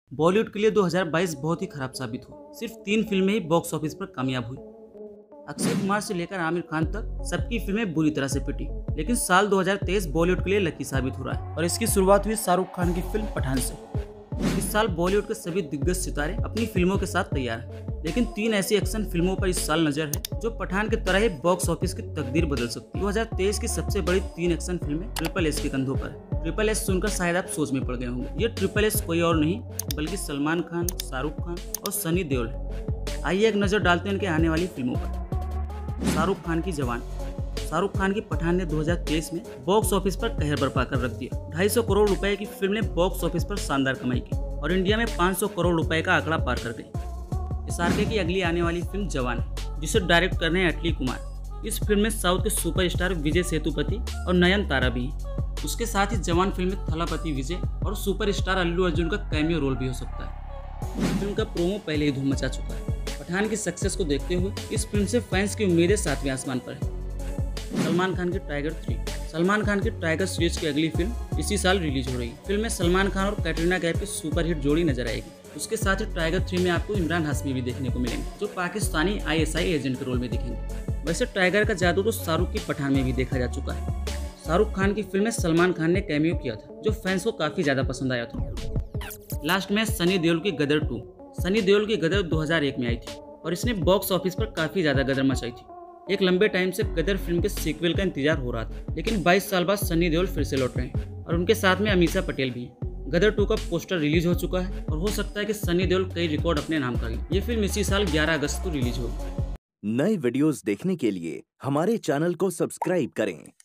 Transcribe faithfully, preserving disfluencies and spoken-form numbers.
बॉलीवुड के लिए दो हज़ार बाईस बहुत ही खराब साबित हुआ। सिर्फ तीन फिल्में ही बॉक्स ऑफिस पर कामयाब हुई। अक्षय कुमार से लेकर आमिर खान तक सबकी फिल्में बुरी तरह से पिटी। लेकिन साल दो हज़ार तेईस बॉलीवुड के लिए लकी साबित हो रहा है और इसकी शुरुआत हुई शाहरुख खान की फिल्म पठान से। इस साल बॉलीवुड के सभी दिग्गज सितारे अपनी फिल्मों के साथ तैयार हैं, लेकिन तीन ऐसी एक्शन फिल्मों पर इस साल नजर है जो पठान की तरह ही बॉक्स ऑफिस की तकदीर बदल सकती है। दो हज़ार तेईस की सबसे बड़ी तीन एक्शन फिल्में ट्रिपल एस के कंधों पर है। ट्रिपल एस सुनकर शायद आप सोच में पड़ गए होंगे। ये ट्रिपल एस कोई और नहीं बल्कि सलमान खान, शाहरुख खान और सनी देओल है। आइए एक नजर डालते हैं इनके आने वाली फिल्मों पर। शाहरुख खान की जवान। शाहरुख खान की पठान ने दो हज़ार तेईस में बॉक्स ऑफिस पर कहर बरपा कर रख दिया। ढाई सौ करोड़ रुपए की फिल्म ने बॉक्स ऑफिस पर शानदार कमाई की और इंडिया में पाँच सौ करोड़ रुपए का आंकड़ा पार कर गई। एस आर के की अगली आने वाली फिल्म जवान है, जिसे डायरेक्ट कर रहे हैं अटली कुमार। इस फिल्म में साउथ के सुपरस्टार विजय सेतुपति और नयनतारा भी हैं। उसके साथ ही जवान फिल्म में थलापति विजय और सुपरस्टार अल्लू अर्जुन का कैमियो रोल भी हो सकता है। फिल्म का प्रोमो पहले ही धूम मचा चुका है। पठान की सक्सेस को देखते हुए इस फिल्म से फैंस की उम्मीदें सातवें आसमान पर है। सलमान खान की टाइगर थ्री। सलमान खान की टाइगर सीरीज की अगली फिल्म इसी साल रिलीज हो रही है। फिल्म में सलमान खान और कैटरीना कैफ की सुपरहिट जोड़ी नजर आएगी। उसके साथ ही टाइगर थ्री में आपको इमरान हाशमी भी देखने को मिलेंगे, जो Pakistani I S I agent के रोल में दिखेंगे। वैसे टाइगर का जादू तो शाहरुख की पठान में भी देखा जा चुका है। शाहरुख खान की फिल्म में सलमान खान ने कैमियो किया था, जो फैंस को काफी ज्यादा पसंद आया था। लास्ट में सनी देओल की गदर टू। सनी देओल की गदर दो हज़ार एक में आई थी और इसने बॉक्स ऑफिस पर काफी ज्यादा गदर मचाई थी। एक लंबे टाइम से गदर फिल्म के सीक्वल का इंतजार हो रहा था, लेकिन बाईस साल बाद सनी देओल फिर से लौट रहे हैं और उनके साथ में अमीषा पटेल भी हैं। गदर टू का पोस्टर रिलीज हो चुका है और हो सकता है कि सनी देओल कई रिकॉर्ड अपने नाम कर ले। ये फिल्म इसी साल ग्यारह अगस्त को रिलीज होगी। नए वीडियोस देखने के लिए हमारे चैनल को सब्सक्राइब करें